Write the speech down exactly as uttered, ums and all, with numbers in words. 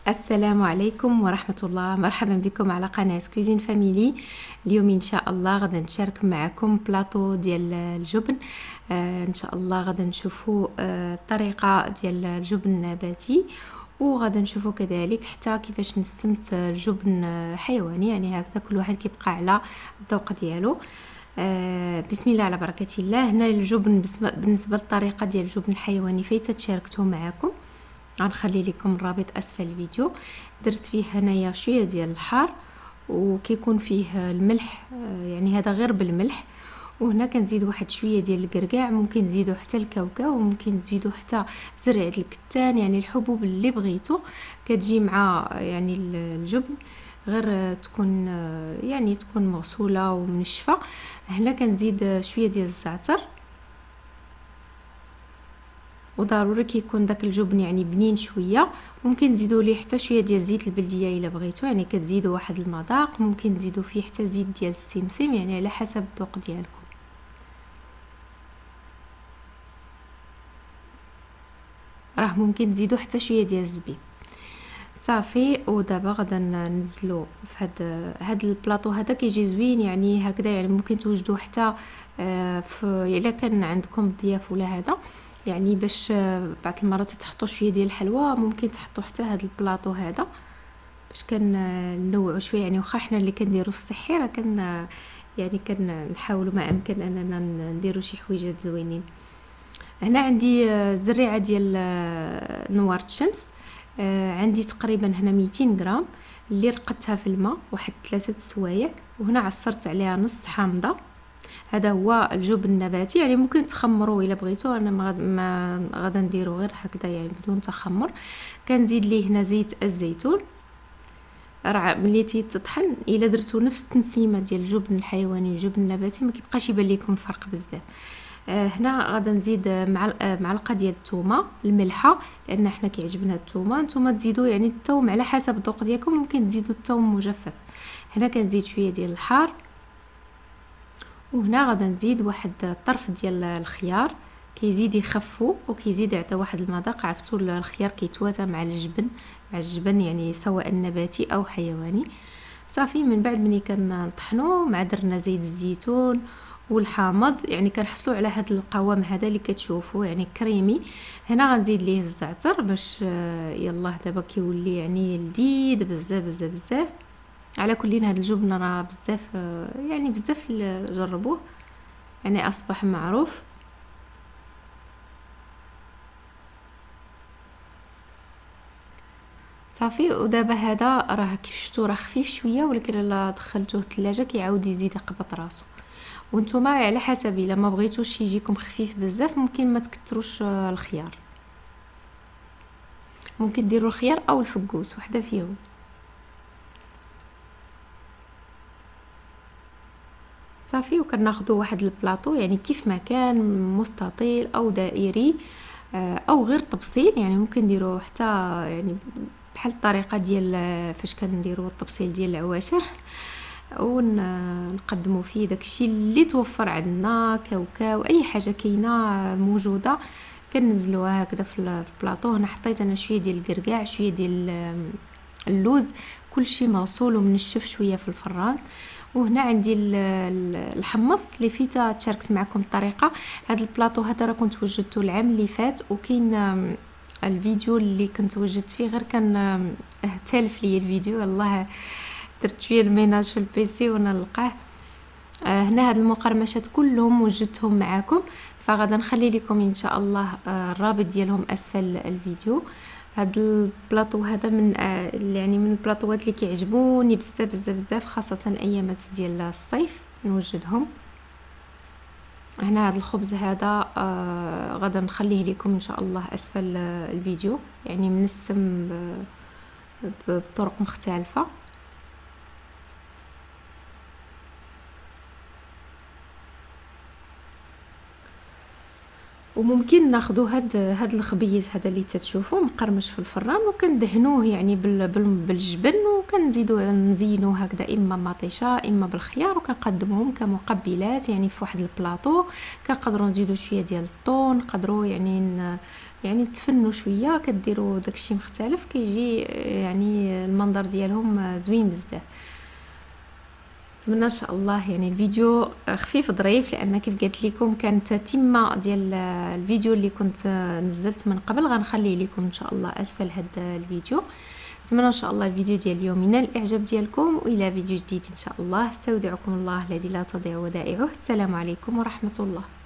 السلام عليكم ورحمة الله. مرحبا بكم على قناة كوزين فاميلي. اليوم ان شاء الله غدا نشارك معكم بلاطو ديال الجبن. آه ان شاء الله غدا نشوفوا آه الطريقة ديال الجبن النباتي، وغدا نشوفوا كذلك حتى كيفاش نستمت الجبن حيواني، يعني هكذا كل واحد كيبقى على الذوق ديالو. آه بسم الله على بركة الله. هنا الجبن بالنسبة للطريقة ديال الجبن الحيواني فايته تشاركته معكم، غنخلي لكم الرابط اسفل الفيديو. درت فيه هنايا شويه ديال الحار وكيكون فيه الملح، يعني هذا غير بالملح. وهنا كنزيد واحد شويه ديال الكركاع، ممكن تزيدوا حتى الكاوكاو وممكن تزيدوا حتى زرعه الكتان، يعني الحبوب اللي بغيتو كتجي مع يعني الجبن، غير تكون يعني تكون مغسوله ومنشفه. هنا كنزيد شويه ديال الزعتر، وضروري كيكون داك الجبن يعني بنين شويه. ممكن تزيدوا ليه حتى شويه ديال زيت البلديه الا بغيتو، يعني كتزيدوا واحد المذاق. ممكن تزيدوا فيه حتى زيت ديال السمسم، يعني على حسب الذوق ديالكم. راه ممكن تزيدوا حتى شويه ديال الزبيب. صافي، ودابا غادا ننزلوا في هاد هاد البلاطو. هذا كيجي زوين يعني هكذا، يعني ممكن توجدوه حتى في الا كان عندكم ضياف ولا هذا، يعني باش بعض المرات تحطوا شويه ديال الحلوى، ممكن تحطوا حتى هذا البلاطو هذا باش كننوعوا شويه. يعني واخا حنا اللي كنديروا الصحي راه كن يعني كنحاولوا ما امكن اننا نديروا شي حويجات زوينين. هنا عندي زريعه ديال نوار الشمس، عندي تقريبا هنا ميتين غرام اللي رقدتها في الماء واحد ثلاثه سوايع، وهنا عصرت عليها نص حامضه. هذا هو الجبن النباتي، يعني ممكن تخمروه الا بغيتو. انا ما غادا نديرو غير هكذا يعني بدون تخمر. كنزيد ليه هنا زيت الزيتون. راه ملي تيطحن الا درتو نفس التنسيمه ديال الجبن الحيواني والجبن النباتي ما كيبقاش يبان لكم الفرق بزاف. آه هنا غادا نزيد معلقه ديال الثومه الملحه، لان حنا كيعجبنا الثومه. نتوما تزيدوا يعني الثوم على حسب الذوق ديالكم، ممكن تزيدوا الثوم مجفف. هنا كنزيد شويه ديال الحار، وهنا غادا نزيد واحد الطرف ديال الخيار، كيزيد يخفو وكيزيد يعطي واحد المذاق. عرفتوا الخيار كيتواتى مع الجبن مع الجبن يعني سواء نباتي او حيواني. صافي، من بعد ملي كنطحنو مع درنا زيت الزيتون والحامض، يعني كنحصلوا على هذا القوام هذا اللي كتشوفوا يعني كريمي. هنا غنزيد ليه الزعتر باش يلا دابا كيولي يعني لذيذ بزاف بزاف بزاف. على كل هذا الجبن راه بزاف يعني بزاف جربوه، يعني اصبح معروف. صافي، ودابا هذا راه كيف شفتوا راه خفيف شويه، ولكن الا دخلتوه الثلاجه كيعاود يزيد يقبض راسو. وانتم على حسب، الا ما بغيتوش يجيكم خفيف بزاف ممكن ما تكثروش الخيار، ممكن ديروا الخيار او الفقوس وحده فيهم. صافي، وكناخذوا واحد البلاطو يعني كيف ما كان، مستطيل او دائري او غير تبصيل، يعني ممكن نديروا حتى يعني بحال الطريقه ديال فاش كنديروا التبصيل ديال العواشر، ونقدموا فيه داكشي اللي توفر عندنا، كاوكاو اي حاجه كاينه موجوده كننزلوها هكذا في البلاطو. هنا حطيت انا شويه ديال الكركاع، شويه ديال اللوز، كلشي مغسول ومنشف شويه في الفران. وهنا عندي الحمص اللي فيتا تشاركت معكم الطريقه. هذا البلاطو هذا راه كنت وجدته العام اللي فات، وكاين الفيديو اللي كنت وجدت فيه غير كان تالف لي الفيديو، والله درت شويه الميناج في البيسي وانا نلقاه. هنا هاد المقرمشات كلهم وجدتهم معكم، فغادا نخلي لكم ان شاء الله الرابط ديالهم اسفل الفيديو. هاد البلاطو هذا من يعني من البلاطوات اللي كيعجبوني بزاف بزاف بزاف، خاصه ايامات ديال الصيف نوجدهم. هنا هذا الخبز هذا آه غادا نخليه لكم ان شاء الله اسفل الفيديو، يعني منسم بطرق مختلفه. وممكن ناخذوا هاد هاد الخبيز هذا اللي تتشوفوا مقرمش في الفران، وكندهنوه يعني بال بالجبن، وكنزيدوا نزينوه هكذا اما مطيشه اما بالخيار، وكنقدموهم كمقبلات يعني في واحد البلاطو. كنقدروا نزيدوا شويه ديال الطون، نقدروا يعني يعني تفنوا شويه كديروا داكشي مختلف كيجي يعني المنظر ديالهم زوين بزاف. نتمنى ان شاء الله يعني الفيديو خفيف ظريف، لان كيف قلت لكم كانت تتمه ديال الفيديو اللي كنت نزلت من قبل، غنخليه لكم ان شاء الله اسفل هذا الفيديو. نتمنى ان شاء الله الفيديو ديال اليوم ينال الاعجاب ديالكم، والى فيديو جديد ان شاء الله. استودعكم الله الذي لا تضيع ودائعه. السلام عليكم ورحمه الله.